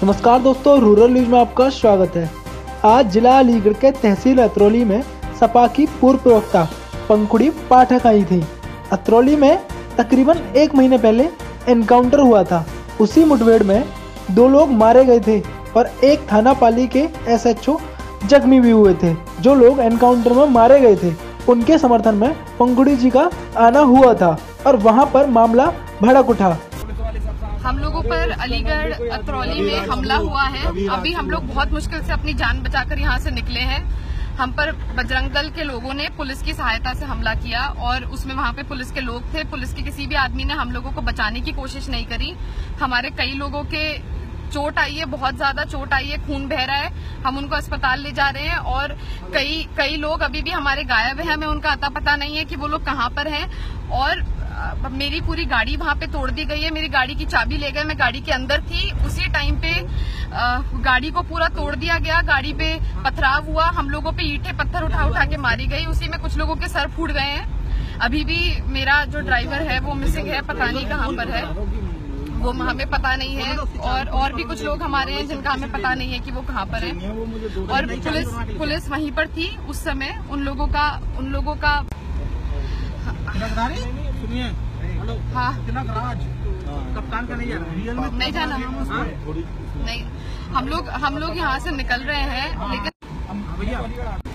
नमस्कार दोस्तों, rural news में आपका स्वागत है। आज जिला अलीगढ़ के तहसील अतरौली में सपा की पूर्व प्रवक्ता पंखुड़ी पाठक आई थी। अतरौली में तकरीबन 1 महीने पहले एनकाउंटर हुआ था। उसी मुठभेड़ में 2 लोग मारे गए थे और एक थाना पाली के SHO जख्मी भी हुए थे। जो लोग एनकाउंटर में मारे गए थे उनके समर्थन में पंखुड़ी जी का आना हुआ था और वहां पर मामला भड़क उठा। हम लोगों पर अलीगढ़ अतरौली में हमला हुआ है। अभी हम लोग बहुत मुश्किल से अपनी जान बचाकर यहाँ से निकले हैं। हम पर बजरंग दल के लोगों ने पुलिस की सहायता से हमला किया और उसमें वहाँ पे पुलिस के लोग थे। पुलिस के किसी भी आदमी ने हम लोगों को बचाने की कोशिश नहीं करी। हमारे कई लोगों के चोट आई है, बहुत ज्यादा चोट आई है, खून बह रहा है। हम उनको अस्पताल ले जा रहे हैं और कई लोग अभी भी हमारे गायब हैं। हमें उनका अता पता नहीं है कि वो लोग कहाँ पर हैं। और मेरी पूरी गाड़ी वहां पे तोड़ दी गई है। मेरी गाड़ी की चाबी ले गए। मैं गाड़ी के अंदर थी, उसी टाइम पे गाड़ी को पूरा तोड़ दिया गया। गाड़ी पे पथराव हुआ, हम लोगों पे ईंटें पत्थर उठा उठा के मारी गई। उसी में कुछ लोगों के सर फूट गए हैं। अभी भी मेरा जो ड्राइवर है वो मिसिंग है, पता नहीं कहाँ पर है, वो हमें पता नहीं है। और भी कुछ लोग हमारे हैं जिनका हमें पता नहीं है कि वो कहाँ पर है। और पुलिस वहीं पर थी उस समय। उन लोगों का सुनिए, हेलो, हाँ, कप्तान का नहीं जाना। नहीं, हम लोग यहाँ से निकल रहे हैं, लेकिन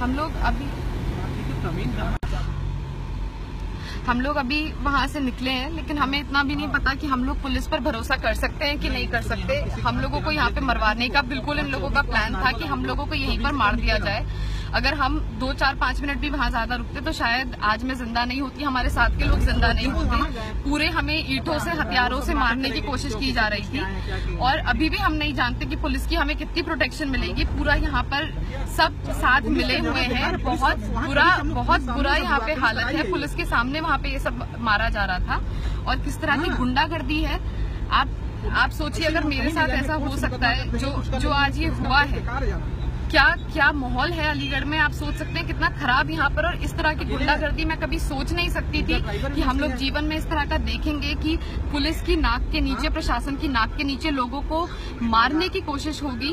हम लोग अभी वहाँ से निकले हैं, लेकिन हमें इतना भी नहीं पता कि हम लोग पुलिस पर भरोसा कर सकते हैं कि नहीं कर सकते। हम लोगों को यहाँ पे मरवाने का बिल्कुल इन लोगों का प्लान था कि हम लोगों को यहीं पर मार दिया जाए। अगर हम 2, 4, 5 मिनट भी वहाँ ज्यादा रुकते तो शायद आज मैं जिंदा नहीं होती, हमारे साथ के लोग जिंदा नहीं होते। पूरे हमें ईंटों से, हथियारों से मारने की कोशिश की जा रही थी। और अभी भी हम नहीं जानते कि पुलिस की हमें कितनी प्रोटेक्शन मिलेगी। पूरा यहाँ पर सब साथ मिले हुए हैं। बहुत बुरा यहाँ पे हालत है। पुलिस के सामने वहाँ पे ये सब मारा जा रहा था और किस तरह की गुंडागर्दी है। आप सोचिए, अगर मेरे साथ ऐसा हो सकता है जो आज ये हुआ है, क्या माहौल है अलीगढ़ में। आप सोच सकते हैं कितना खराब यहाँ पर। और इस तरह की गुंडागर्दी मैं कभी सोच नहीं सकती थी कि हम लोग जीवन में इस तरह का देखेंगे कि पुलिस की नाक के नीचे, प्रशासन की नाक के नीचे लोगों को मारने की कोशिश होगी।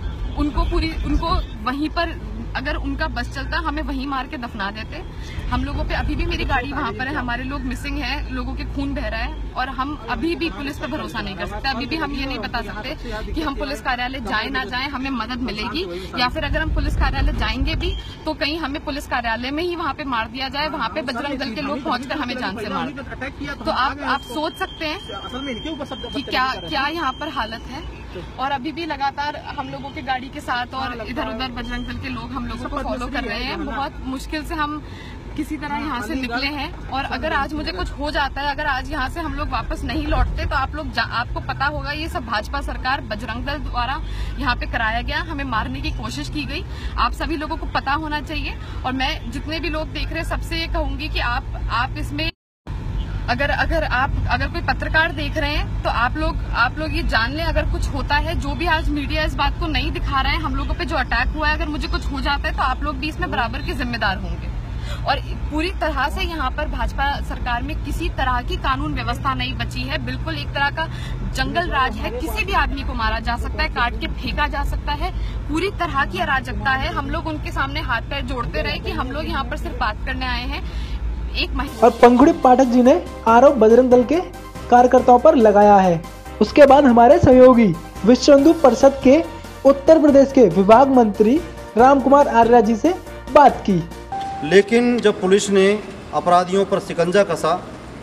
उनको वहीं पर, अगर उनका बस चलता हमें वहीं मार के दफना देते। हम लोगों पे अभी भी मेरी गाड़ी वहां पर है, हमारे लोग मिसिंग हैं, लोगों के खून बह रहा है और हम अभी भी पुलिस पर भरोसा नहीं कर सकते। अभी भी हम ये नहीं बता सकते कि हम पुलिस कार्यालय जाए ना जाए, हमें मदद मिलेगी, या फिर अगर हम पुलिस कार्यालय जाएंगे भी तो कहीं हमें पुलिस कार्यालय में ही वहाँ पे मार दिया जाए, वहाँ पे बजरंग दल के लोग पहुंचकर हमें जान से मार। तो आप सोच सकते हैं कि क्या यहाँ पर हालत है। और अभी भी लगातार हम लोगों के गाड़ी के साथ और इधर उधर बजरंग दल के लोग हम लोगों को फॉलो कर रहे हैं। बहुत मुश्किल से हम किसी तरह यहाँ से निकले हैं। और अगर आज मुझे कुछ हो जाता है, अगर आज यहाँ से हम लोग वापस नहीं लौटते तो आपको पता होगा ये सब भाजपा सरकार, बजरंग दल द्वारा यहाँ पे कराया गया। हमें मारने की कोशिश की गई। आप सभी लोगों को पता होना चाहिए। और मैं जितने भी लोग देख रहे हैं सबसे ये कहूंगी कि आप इसमें अगर कोई पत्रकार देख रहे हैं तो आप लोग ये जान लें, अगर कुछ होता है, जो भी आज मीडिया इस बात को नहीं दिखा रहा है, हम लोगों पे जो अटैक हुआ है, अगर मुझे कुछ हो जाता है तो आप लोग भी इसमें बराबर के जिम्मेदार होंगे। और पूरी तरह से यहाँ पर भाजपा सरकार में किसी तरह की कानून व्यवस्था नहीं बची है। बिल्कुल एक तरह का जंगल राज है। किसी भी आदमी को मारा जा सकता है, काट के फेंका जा सकता है। पूरी तरह की अराजकता है। हम लोग उनके सामने हाथ पैर जोड़ते रहे कि हम लोग यहाँ पर सिर्फ बात करने आए हैं। और पंखुड़ी पाठक जी ने आरोप बजरंग दल के कार्यकर्ताओं पर लगाया है। उसके बाद हमारे सहयोगी विश्व हिंदू परिषद के उत्तर प्रदेश के विभाग मंत्री राम कुमार आर्या जी से बात की। लेकिन जब पुलिस ने अपराधियों पर शिकंजा कसा,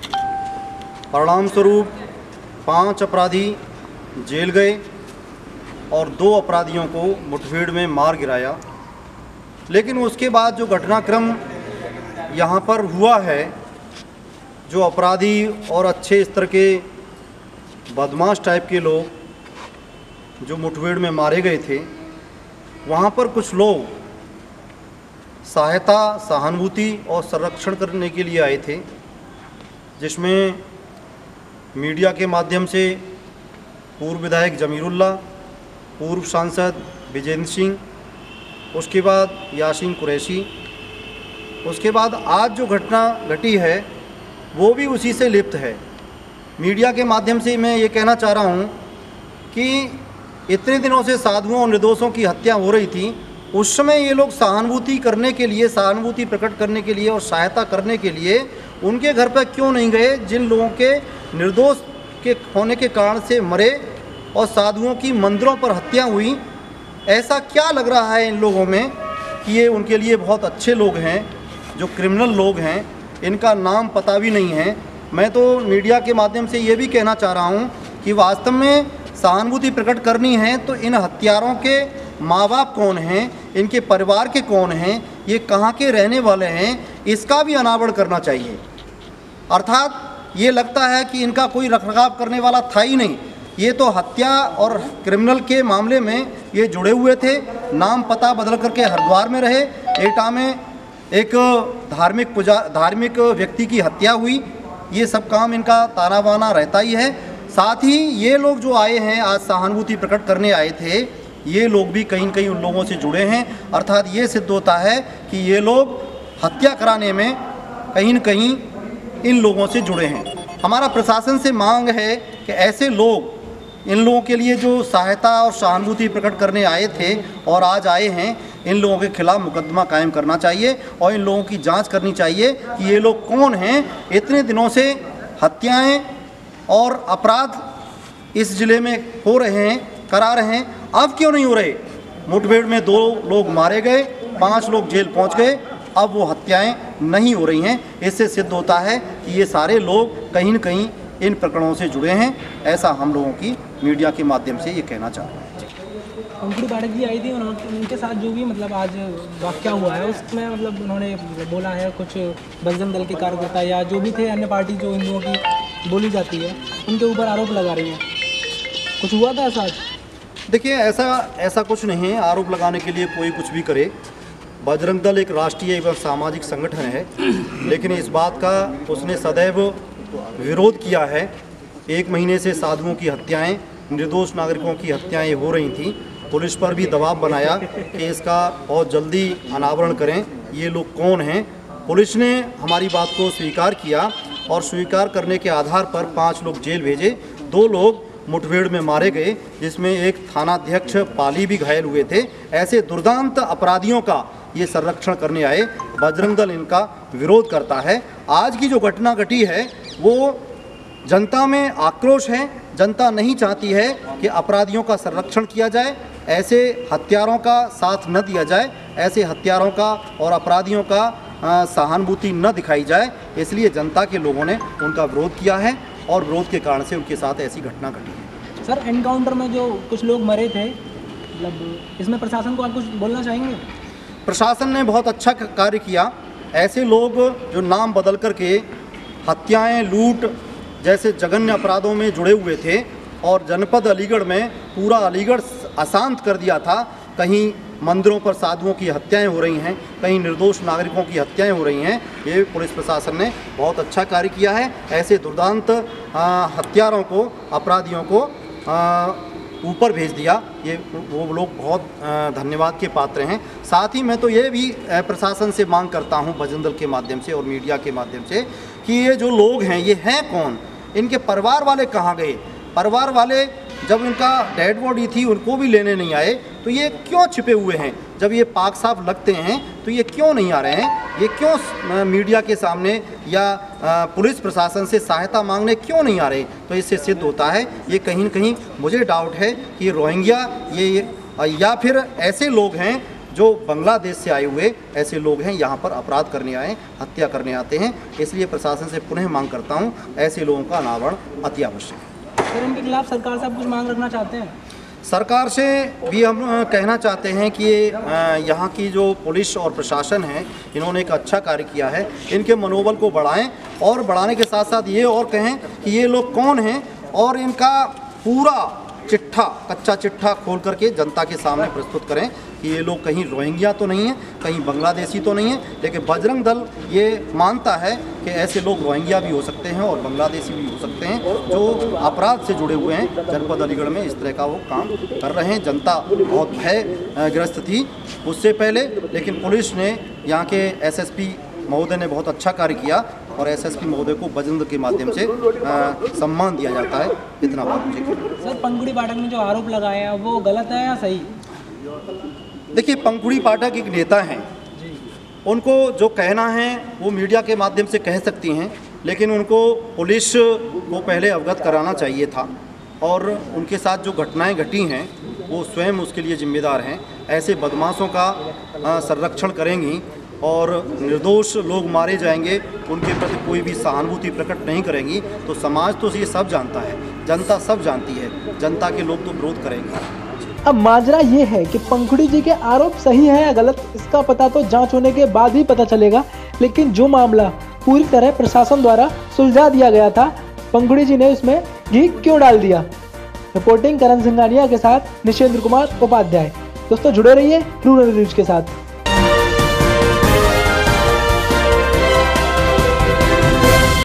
परिणाम स्वरूप 5 अपराधी जेल गए और 2 अपराधियों को मुठभेड़ में मार गिराया। लेकिन उसके बाद जो घटनाक्रम यहाँ पर हुआ है, जो अपराधी और अच्छे स्तर के बदमाश टाइप के लोग जो मुठभेड़ में मारे गए थे, वहाँ पर कुछ लोग सहायता, सहानुभूति और संरक्षण करने के लिए आए थे, जिसमें मीडिया के माध्यम से पूर्व विधायक जमीरुल्लाह, पूर्व सांसद विजेंद्र सिंह, उसके बाद यासीन कुरैशी, उसके बाद आज जो घटना घटी है वो भी उसी से लिप्त है। मीडिया के माध्यम से मैं ये कहना चाह रहा हूँ कि इतने दिनों से साधुओं और निर्दोषों की हत्या हो रही थी, उस समय ये लोग सहानुभूति करने के लिए, सहानुभूति प्रकट करने के लिए और सहायता करने के लिए उनके घर पर क्यों नहीं गए जिन लोगों के निर्दोष के होने के कारण से मरे और साधुओं की मंदिरों पर हत्या हुई? ऐसा क्या लग रहा है इन लोगों में कि ये उनके लिए बहुत अच्छे लोग हैं, जो क्रिमिनल लोग हैं, इनका नाम पता भी नहीं है। मैं तो मीडिया के माध्यम से ये भी कहना चाह रहा हूँ कि वास्तव में सहानुभूति प्रकट करनी है तो इन हत्यारों के माँ बाप कौन हैं, इनके परिवार के कौन हैं, ये कहाँ के रहने वाले हैं, इसका भी अनावरण करना चाहिए। अर्थात ये लगता है कि इनका कोई रखरखाव करने वाला था ही नहीं, ये तो हत्या और क्रिमिनल के मामले में ये जुड़े हुए थे। नाम पता बदल करके हरिद्वार में रहे, एटा में एक धार्मिक व्यक्ति की हत्या हुई, ये सब काम इनका ताना बाना रहता ही है। साथ ही ये लोग जो आए हैं, आज सहानुभूति प्रकट करने आए थे, ये लोग भी कहीं न कहीं उन लोगों से जुड़े हैं। अर्थात ये सिद्ध होता है कि ये लोग हत्या कराने में कहीं न कहीं इन लोगों से जुड़े हैं। हमारा प्रशासन से मांग है कि ऐसे लोग, इन लोगों के लिए जो सहायता और सहानुभूति प्रकट करने आए थे और आज आए हैं, इन लोगों के खिलाफ मुकदमा कायम करना चाहिए और इन लोगों की जांच करनी चाहिए कि ये लोग कौन हैं। इतने दिनों से हत्याएं और अपराध इस ज़िले में हो रहे हैं, करा रहे हैं, अब क्यों नहीं हो रहे? मुठभेड़ में 2 लोग मारे गए, 5 लोग जेल पहुंच गए, अब वो हत्याएं नहीं हो रही हैं। इससे सिद्ध होता है कि ये सारे लोग कहीं न कहीं इन प्रकरणों से जुड़े हैं। ऐसा हम लोगों की मीडिया के माध्यम से ये कहना चाह रहे हैं। पंखुड़ी पाठक जी आई थी, उनके साथ जो भी मतलब आज वाक़या हुआ है उसमें मतलब उन्होंने बोला है कुछ बजरंग दल के कार्यकर्ता या जो भी थे अन्य पार्टी जो हिंदुओं की बोली जाती है उनके ऊपर आरोप लगा रही हैं। कुछ हुआ था ऐसा? देखिए, ऐसा कुछ नहीं है। आरोप लगाने के लिए कोई कुछ भी करे। बजरंग दल एक राष्ट्रीय एवं सामाजिक संगठन है, लेकिन इस बात का उसने सदैव विरोध किया है। 1 महीने से साधुओं की हत्याएं, निर्दोष नागरिकों की हत्याएं हो रही थीं। पुलिस पर भी दबाव बनाया कि इसका बहुत जल्दी अनावरण करें, ये लोग कौन हैं। पुलिस ने हमारी बात को स्वीकार किया और स्वीकार करने के आधार पर 5 लोग जेल भेजे, 2 लोग मुठभेड़ में मारे गए, जिसमें एक थानाध्यक्ष पाली भी घायल हुए थे। ऐसे दुर्दांत अपराधियों का ये संरक्षण करने आए। बजरंग दल इनका विरोध करता है। आज की जो घटना घटी है वो जनता में आक्रोश है। जनता नहीं चाहती है कि अपराधियों का संरक्षण किया जाए, ऐसे हत्यारों का साथ न दिया जाए, ऐसे हत्यारों का और अपराधियों का सहानुभूति न दिखाई जाए। इसलिए जनता के लोगों ने उनका विरोध किया है और विरोध के कारण से उनके साथ ऐसी घटना घटी है। सर, एनकाउंटर में जो कुछ लोग मरे थे, मतलब इसमें प्रशासन को आप कुछ बोलना चाहेंगे? प्रशासन ने बहुत अच्छा कार्य किया। ऐसे लोग जो नाम बदल करके हत्याएं, लूट जैसे जघन्य अपराधों में जुड़े हुए थे और जनपद अलीगढ़ में पूरा अलीगढ़ अशांत कर दिया था। कहीं मंदिरों पर साधुओं की हत्याएं हो रही हैं, कहीं निर्दोष नागरिकों की हत्याएं हो रही हैं। ये पुलिस प्रशासन ने बहुत अच्छा कार्य किया है। ऐसे दुर्दांत हत्यारों को, अपराधियों को ऊपर भेज दिया। ये वो लोग बहुत धन्यवाद के पात्र हैं। साथ ही मैं तो ये भी प्रशासन से मांग करता हूँ, बजरंग दल के माध्यम से और मीडिया के माध्यम से, कि ये जो लोग हैं ये हैं कौन, इनके परिवार वाले कहाँ गए? परिवार वाले जब इनका डेड बॉडी थी उनको भी लेने नहीं आए, तो ये क्यों छिपे हुए हैं? जब ये पाक साफ लगते हैं तो ये क्यों नहीं आ रहे हैं? ये क्यों मीडिया के सामने या पुलिस प्रशासन से सहायता मांगने क्यों नहीं आ रहे? तो इससे सिद्ध होता है ये कहीं न कहीं मुझे डाउट है कि ये रोहिंग्या या फिर ऐसे लोग हैं जो बांग्लादेश से आए हुए ऐसे लोग हैं, यहाँ पर अपराध करने आए, हत्या करने आते हैं। इसलिए प्रशासन से पुनः मांग करता हूँ, ऐसे लोगों का अनावरण अति आवश्यक है। सर, इनके खिलाफ सरकार से आप कुछ मांग रखना चाहते हैं? सरकार से भी हम कहना चाहते हैं कि यहाँ की जो पुलिस और प्रशासन है, इन्होंने एक अच्छा कार्य किया है। इनके मनोबल को बढ़ाएं और बढ़ाने के साथ साथ ये और कहें कि ये लोग कौन हैं और इनका पूरा चिट्ठा, कच्चा चिट्ठा खोल करके जनता के सामने प्रस्तुत करें कि ये लोग कहीं रोहिंग्या तो नहीं है, कहीं बांग्लादेशी तो नहीं है। लेकिन बजरंग दल ये मानता है कि ऐसे लोग रोहिंग्या भी हो सकते हैं और बांग्लादेशी भी हो सकते हैं जो अपराध से जुड़े हुए हैं। जनपद अलीगढ़ में इस तरह का वो काम कर रहे हैं। जनता बहुत भयग्रस्त थी उससे पहले, लेकिन पुलिस ने, यहाँ के SSP महोदय ने बहुत अच्छा कार्य किया। और एसएसपी महोदय को वज्र के माध्यम से सम्मान दिया जाता है। इतना बात मुझे। सर, पंखुड़ी पाठक ने जो आरोप लगाया वो गलत है या सही? देखिए, पंखुड़ी पाठक एक नेता हैं, उनको जो कहना है वो मीडिया के माध्यम से कह सकती हैं, लेकिन उनको पुलिस को पहले अवगत कराना चाहिए था और उनके साथ जो घटनाएं घटी हैं वो स्वयं उसके लिए जिम्मेदार हैं। ऐसे बदमाशों का संरक्षण करेंगी और निर्दोष लोग मारे जाएंगे, उनके प्रति कोई भी सहानुभूति प्रकट नहीं करेंगी तो समाज तो ये सब जानता है, जनता सब जानती है, जनता के लोग तो विरोध करेंगे। अब माजरा ये है कि पंखुड़ी जी के आरोप सही है या गलत, इसका पता तो जांच होने के बाद ही पता चलेगा। लेकिन जो मामला पूरी तरह प्रशासन द्वारा सुलझा दिया गया था, पंखुड़ी जी ने उसमें घी क्यों डाल दिया? रिपोर्टिंग करण सिंघानिया के साथ निशेंद्र कुमार उपाध्याय। दोस्तों जुड़े रहिए रूरल न्यूज के साथ।